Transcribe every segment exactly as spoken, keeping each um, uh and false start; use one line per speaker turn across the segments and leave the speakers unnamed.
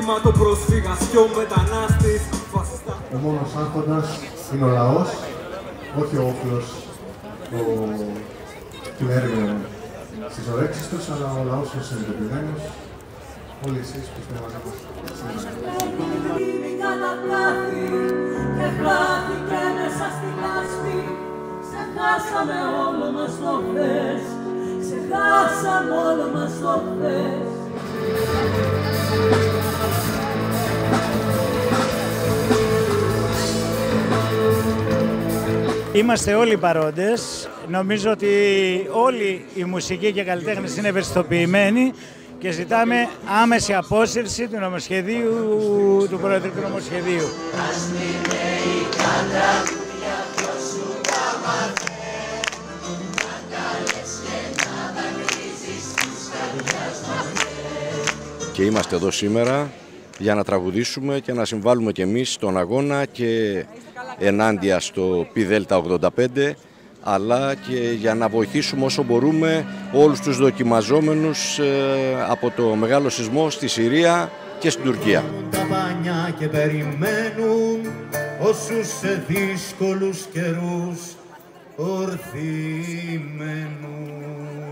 θύμα, το πρόσφυγας και ο μετανάστης.
Ο μόνος άρχοντας είναι ο λαός, όχι ο όπλος του έργου στις ορέξεις τους, αλλά ο λαός είναι συνειδητοποιημένος. Όλοι εσείς που είστε μαζί μας σήμερα.
Και χάθηκε μέσα στη λάσπη. Ξεχάσαμε όλο μας το χθες. Ξεχάσαμε όλο μας το χθες.
Είμαστε όλοι παρόντες. Νομίζω ότι όλοι οι μουσικοί και καλλιτέχνες είναι ευαισθητοποιημένοι και ζητάμε άμεση απόσυρση του νομοσχεδίου, του προεδρικού νομοσχεδίου.
Και είμαστε εδώ σήμερα για να τραγουδήσουμε και να συμβάλλουμε και εμείς στον αγώνα και ενάντια στο πι δέλτα ογδόντα πέντε, αλλά και για να βοηθήσουμε όσο μπορούμε όλους τους δοκιμαζόμενους από το μεγάλο σεισμό στη Συρία και στην Τουρκία.
Τα πανιά και περιμένουν όσους σε δύσκολους καιρούς ορθοί μένουν.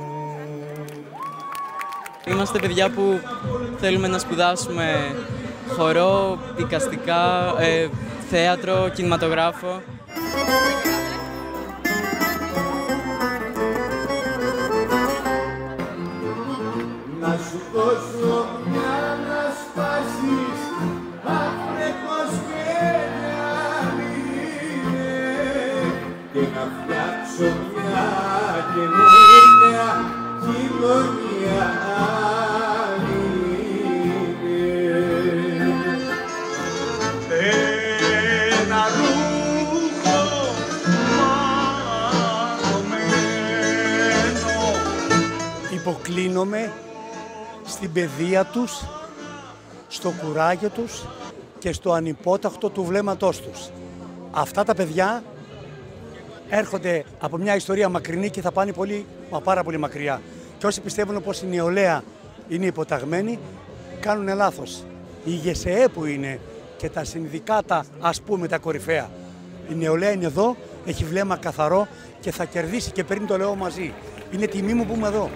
Είμαστε παιδιά που θέλουμε να σπουδάσουμε χορό, δικαστικά, ε, θέατρο, κινηματογράφο.
Να σου δώσω μια να σπάσεις άπρεπος είναι και να φτιάξω μια καινούργια κοινωνία. Ένα ρούχο μαγωμένο.
Υποκλίνομαι στην παιδεία τους, στο κουράγιο τους και στο ανυπόταχτο του βλέμματός τους. Αυτά τα παιδιά έρχονται από μια ιστορία μακρινή και θα πάνε πολύ, μα πάρα πολύ μακριά. Και όσοι πιστεύουν πως η νεολαία είναι υποταγμένη, κάνουν λάθος. Η ΓΕΣΕΕ που είναι και τα συνδικάτα, ας πούμε, τα κορυφαία. Η νεολαία είναι εδώ, έχει βλέμμα καθαρό και θα κερδίσει και παίρνει το λαό μαζί. Είναι τιμή μου που είμαι εδώ.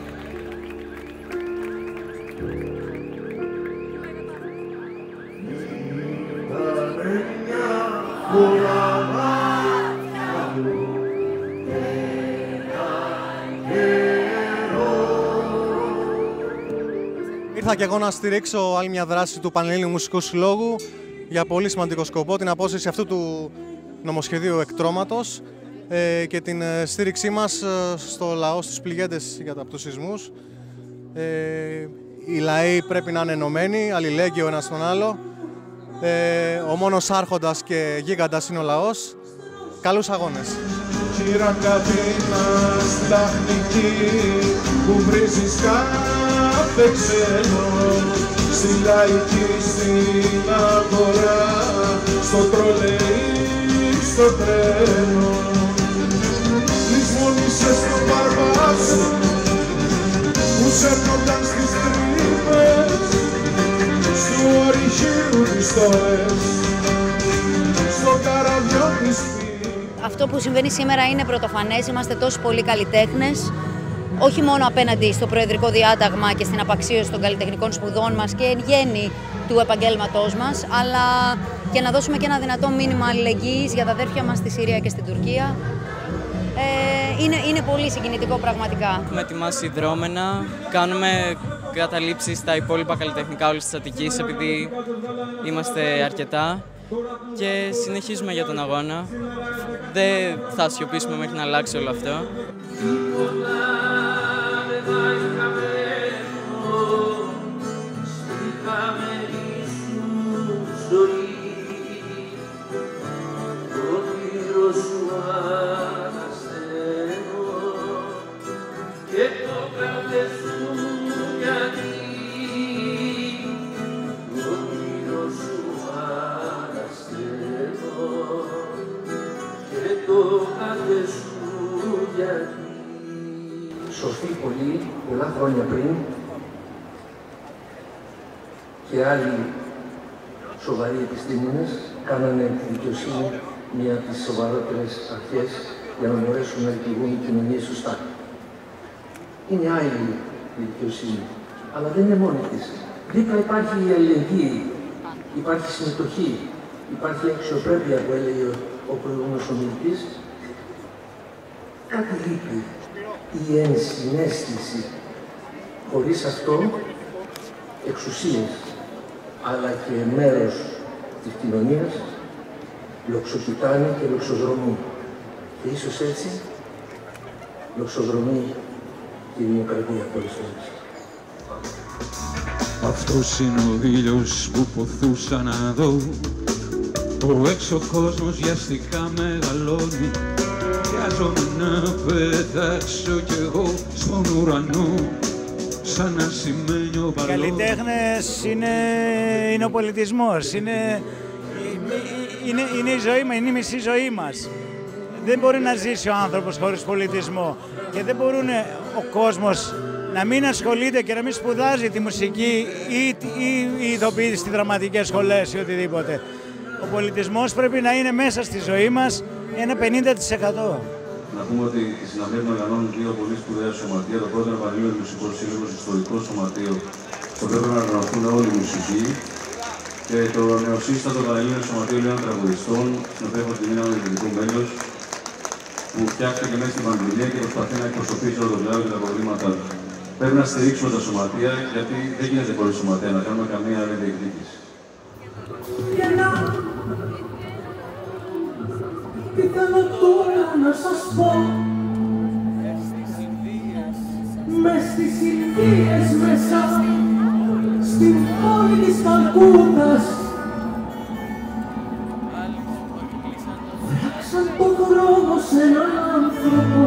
Ήρθα και εγώ να στηρίξω άλλη μια δράση του Πανελλήνιου Μουσικού Συλλόγου για πολύ σημαντικό σκοπό, την απόσυρση αυτού του νομοσχεδίου εκτρώματος ε, και την στήριξή μας στο λαό, στους πληγέντες για τους σεισμούς. Ε, οι λαοί πρέπει να είναι ενωμένοι, αλληλέγγυοι ο ένας στον άλλο. Ε, ο μόνος άρχοντας και γίγαντας είναι ο λαός. Καλούς αγώνες.
Κύρα Κατίνας, λαχνική, που βρίζεις κάθε ξένο, στη λαϊκή, στην αγορά, στο τρολεϊ, στο τρένο. Λησμονήσες το μπαρμπά σου, που σέρνονταν στις τρύπες, στου ορυχείου τις τόρες, στο καραβιό της.
Αυτό που συμβαίνει σήμερα είναι πρωτοφανές. Είμαστε τόσοι πολλοί καλλιτέχνες, όχι μόνο απέναντι στο προεδρικό διάταγμα και στην απαξίωση των καλλιτεχνικών σπουδών μας και εν γέννη του επαγγέλματός μας, αλλά και να δώσουμε και ένα δυνατό μήνυμα αλληλεγγύης για τα αδέρφια μας στη Συρία και στην Τουρκία. Ε, είναι, είναι πολύ συγκινητικό πραγματικά.
Έχουμε ετοιμάσει δρόμενα, κάνουμε καταλήψεις στα υπόλοιπα καλλιτεχνικά όλης της Αττικής επειδή είμαστε αρκετά. Και συνεχίζουμε για τον αγώνα. Δεν θα σιωπήσουμε μέχρι να αλλάξει όλο αυτό.
Σωστοί πολλοί, πολλά χρόνια πριν, και άλλοι σοβαροί επιστήμονες κάνανε τη δικαιοσύνη μία από τις σοβαρότερες αρχές για να μπορέσουν να λειτουργούν οι κοινωνίες σωστά. Είναι άλλη η δικαιοσύνη, αλλά δεν είναι μόνη της. Δίπλα υπάρχει η αλληλεγγύη, υπάρχει συμμετοχή, υπάρχει αξιοπρέπεια που έλεγε ο, ο προηγούμενος ομιλητής. Κάτι λείπει, η ενσυναίσθηση. Χωρίς αυτό, εξουσίες, αλλά και μέρος της κοινωνίας λοξοκοιτάνε και λοξοδρομούν. Και ίσως έτσι λοξοδρομεί και η δημοκρατία πολλές φορές.
Αυτός είναι ο ήλιος που ποθούσα να δω. Ο έξω κόσμος βιαστικά μεγαλώνει. Βιάζομαι να πετάξω κι εγώ στον ουρανό. Σαν ασημένιο μπαλόνι.
Οι καλλιτέχνες είναι, είναι ο πολιτισμός, είναι, είναι, είναι η ζωή μας, είναι η μισή ζωή μας. Δεν μπορεί να ζήσει ο άνθρωπος χωρίς πολιτισμό και δεν μπορούν ο κόσμος να μην ασχολείται και να μην σπουδάζει τη μουσική ή, ή οι ηθοποιοί στις δραματικές σχολές ή οτιδήποτε. Ο πολιτισμός πρέπει να είναι μέσα στη ζωή μας ένα πενήντα τοις εκατό.
Να πούμε ότι τη συναυλία των οργανώνουν δύο πολύ σπουδαία σωματεία. Το πρώτο είναι ο Πανελλήνιος Μουσικός Σύλλογος, Ιστορικό Σωματείο, στο οποίο πρέπει να οργανωθούν όλοι οι μουσικοί. Και το νεοσύστατο Πανελλήνιο Σωματείο Νέων Τραγουδιστών, στην οποία έχω την τιμή να είμαι ιδρυτικό μέλος, που φτιάχτηκε μέσα στην πανδημία και προσπαθεί να εκπροσωπήσει όλο το κλάδο και τα προβλήματά του. Πρέπει να στηρίξουμε τα σωματεία, γιατί δεν γίνεται χωρίς σωματεία να κάνουμε καμία άλλη διεκδίκηση.
Τι θέλω τώρα να σας πω, μες στις Ινδίες μέσα, στην πόλη της Καλκούτας, βράξαν τον δρόμο σε έναν άνθρωπο,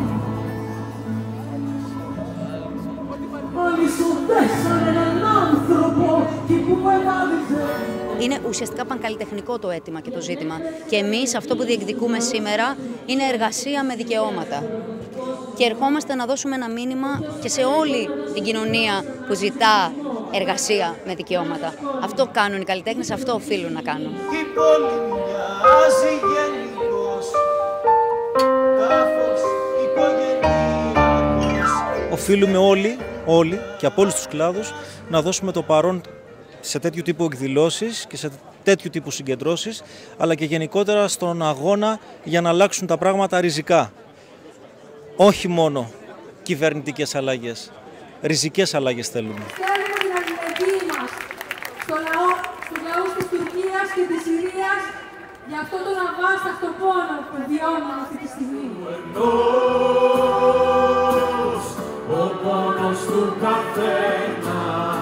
άλλοι σου δέσαν έναν άνθρωπο κι που εβάδιζε.
Είναι ουσιαστικά πανκαλλιτεχνικό το αίτημα και το ζήτημα. Και εμείς αυτό που διεκδικούμε σήμερα είναι εργασία με δικαιώματα. Και ερχόμαστε να δώσουμε ένα μήνυμα και σε όλη την κοινωνία που ζητά εργασία με δικαιώματα. Αυτό κάνουν οι καλλιτέχνες, αυτό οφείλουν να κάνουν.
Η πόλη μοιάζει γενικός, τάφος οικογενειακός.
Οφείλουμε όλοι, όλοι και από όλους τους κλάδους να δώσουμε το παρόν σε τέτοιου τύπου εκδηλώσεις και σε τέτοιου τύπου συγκεντρώσεις, αλλά και γενικότερα στον αγώνα για να αλλάξουν τα πράγματα ριζικά. Όχι μόνο κυβερνητικές αλλαγές, ριζικές αλλαγές θέλουμε.
Θέλουμε την αλληλεγγύη μας στο λαό, στους λαούς της Τουρκίας και της Συρίας για αυτό τον αβάσταχτο πόνο που βιώνουμε αυτή τη στιγμή.
Ο πόνος του καθένα.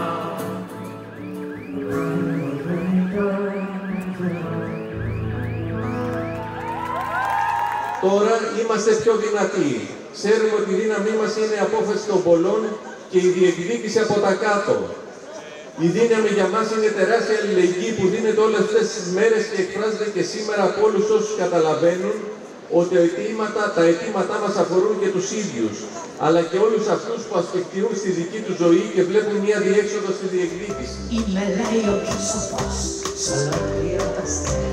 Τώρα είμαστε πιο δυνατοί. Ξέρουμε ότι η δύναμή μας είναι η απόφαση των πολλών και η διεκδίκηση από τα κάτω. Η δύναμη για μας είναι τεράστια αλληλεγγύη που δίνεται όλες αυτές τις μέρες και εκφράζεται και σήμερα από όλους όσους καταλαβαίνουν ότι αιτήματα, τα αιτήματά μας αφορούν και τους ίδιους, αλλά και όλους αυτούς που ασφικτιούν στη δική του ζωή και βλέπουν μια διέξοδο στη διεκδίκηση.
Είμαι λέει ο πιο σοφός, σ' ολόκληρο τα αστέρια.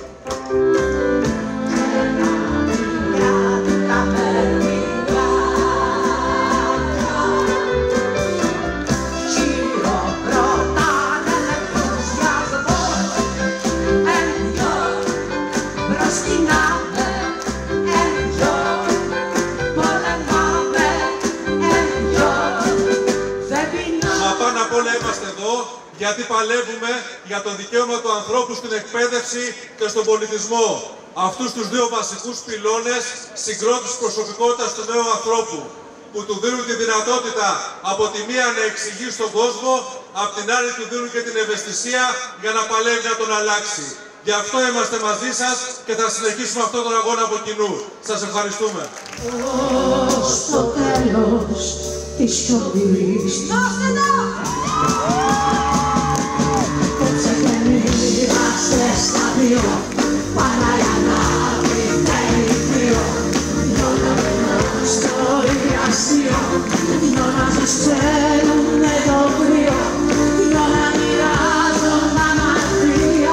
Γιατί παλεύουμε για το δικαίωμα του ανθρώπου στην εκπαίδευση και στον πολιτισμό. Αυτούς τους δύο βασικούς πυλώνες συγκρότησης προσωπικότητας του νέου ανθρώπου, που του δίνουν τη δυνατότητα από τη μία να εξηγεί στον κόσμο, από την άλλη του δίνουν και την ευαισθησία για να παλεύει να τον αλλάξει. Γι' αυτό είμαστε μαζί σας και θα συνεχίσουμε αυτόν τον αγώνα από κοινού. Σας ευχαριστούμε.
Στο τέλος της σιωπής. Στα δύο, Παναγιανά, Μητέρη, Νιώνα στο ιαστείο, Νιώνα ζεσταίνουνε το κρύο, Νιώνα μοιράζονταν αστεία.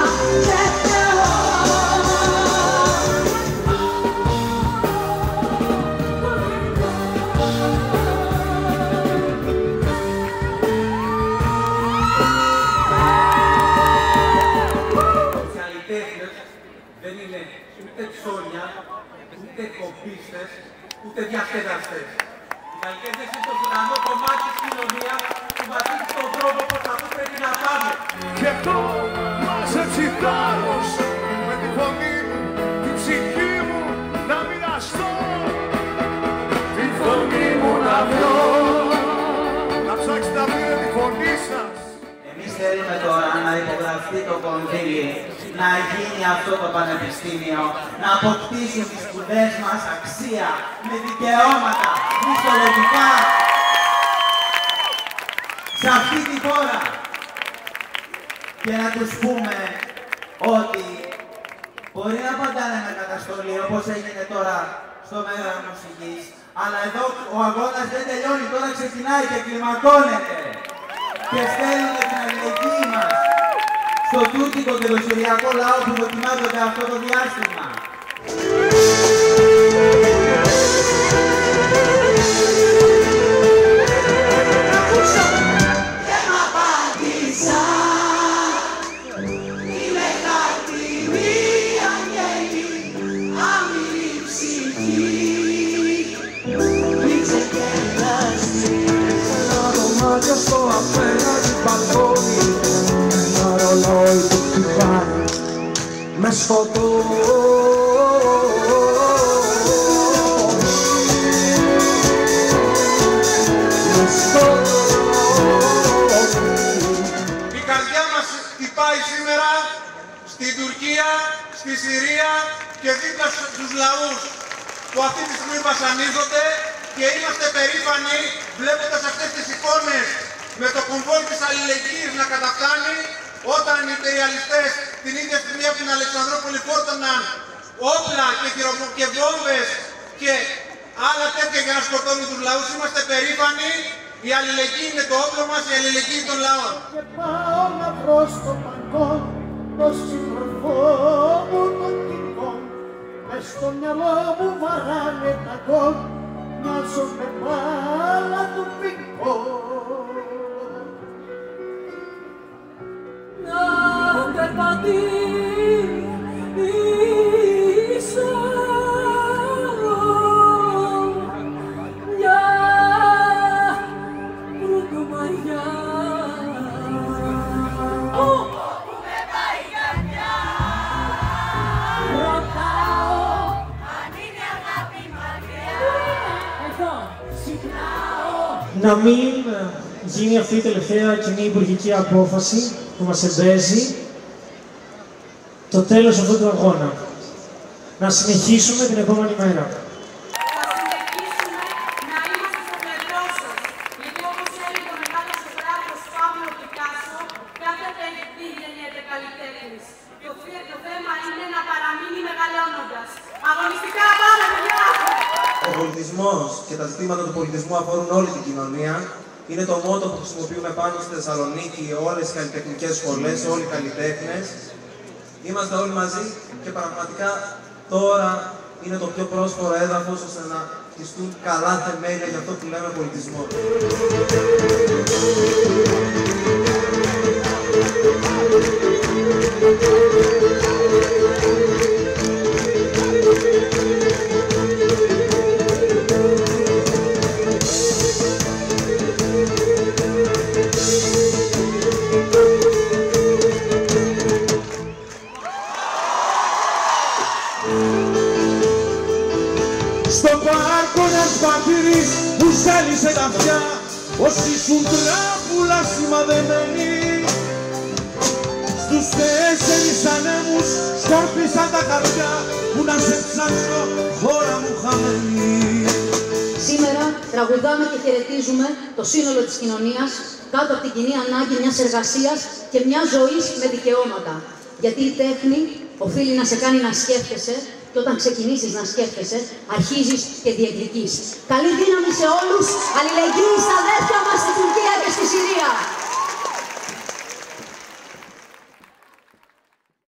δεν είναι ούτε ψώνια, ούτε κομπίστες, ούτε διασκεδαστές. Οι καλλιτέχνες είναι το δυναμό κομμάτι της κοινωνίας που μας δείχνει τον τρόπο πως αυτό πρέπει να πάμε.
Και το μας έτσι θάρρος, με τη φωνή μου, την ψυχή μου να μοιραστώ, τη φωνή μου να βρω, να ψάξεις να βρείτε τη φωνή σας.
Εμείς θέλουμε τώρα να υπογραφεί το κονδύλι, να γίνει αυτό το πανεπιστήμιο, να αποκτήσουν τις σπουδές μας αξία, με δικαιώματα, μισθολογικά, σε αυτή τη χώρα. Και να τους πούμε ότι μπορεί να απαντάνε με καταστολή, όπως έγινε τώρα στο Μέγαρο Μουσικής, αλλά εδώ ο αγώνας δεν τελειώνει, τώρα ξεκινάει και κλιμακώνεται. Και στέλνουμε την αλληλεγγύη μας στο τουρκικό και το συριακό λαό που δοκιμάζονται αυτό το διάστημα.
Και μ' απάντησα, είμαι κάτι μία γέλη, άμυρη ψυχή, μην ξεκεραστείς. Ένα δωμάτιο στο απέναντι μπαλκόνι, ένα ρολόι που χτυπάει μες στο
Η καρδιά μας χτυπάει σήμερα στην Τουρκία, στη Συρία και δίπλα στους λαούς που αυτή τη στιγμή βασανίζονται και είμαστε περήφανοι βλέποντας αυτές τις εικόνες με το κομβόι της αλληλεγγύης να καταφτάνει όταν οι υπεριαλιστές την ίδια στιγμή από την Αλεξανδρόπολη φόρτωναν όπλα και, και βόμβες και άλλα τέτοια για να σκοτώνουν τους λαούς. Είμαστε περήφανοι. Η αλληλεγγύη είναι το όπλο μας, η αλληλεγγύη των λαών.
Και πάω να βρω στο μπαλκόν το σύντροφό μου τον τυχόν. Μες στο μυαλό μου βαράνε τα γκολ, μοιάζω με μπάλα του πινκ-πονγκ.
Να περπατήσω μια πρωτομαγιά. Όπου με πάει η καρδιά, ρωτάω αν είναι αγάπη μακριά. Εδώ ξυπνάω.
Να μην γίνει αυτή η τελευταία κοινή υπουργική απόφαση που μας εμπέζει το τέλος αυτού του αγώνα. Να συνεχίσουμε την επόμενη μέρα.
Θα συνεχίσουμε να είμαστε στο πλευρό σας, γιατί όπως έλεγε ο μεγάλος γράφος Παύλο Πικάσο, κάθε παιδί γεννιέται καλλιτέχνης. Το, το θέμα είναι να παραμείνει μεγαλώνοντας. Αγωνιστικά πάμε, παιδιά!
Ο πολιτισμός και τα ζητήματα του πολιτισμού αφορούν όλη την κοινωνία. Είναι το μότο που χρησιμοποιούμε πάνω στη Θεσσαλονίκη, όλες οι καλλιτεχνικές σχολές, όλοι οι καλλιτέχνες. Είμαστε όλοι μαζί και πραγματικά τώρα είναι το πιο πρόσφορο έδαφος ώστε να χτιστούν καλά θεμέλια για αυτό που λέμε πολιτισμό.
Στο πάρκο ένας πατήρης που ζέλισε τα αυτιά, όσοι ήσουν τράπουλα σημαδεμένοι, στους τέσσερις ανέμους σκόρπισαν τα καρδιά που να σε ψάξω χώρα μου χαμένη.
Σήμερα τραγουδάμε και χαιρετίζουμε το σύνολο της κοινωνίας κάτω από την κοινή ανάγκη μιας εργασίας και μιας ζωής με δικαιώματα. Γιατί η τέχνη οφείλει να σε κάνει να σκέφτεσαι και όταν ξεκινήσεις να σκέφτεσαι, αρχίζεις και διεκδικείς. Καλή δύναμη σε όλους, αλληλεγγύη στα αδέρφια μας στη Τουρκία και στη Συρία.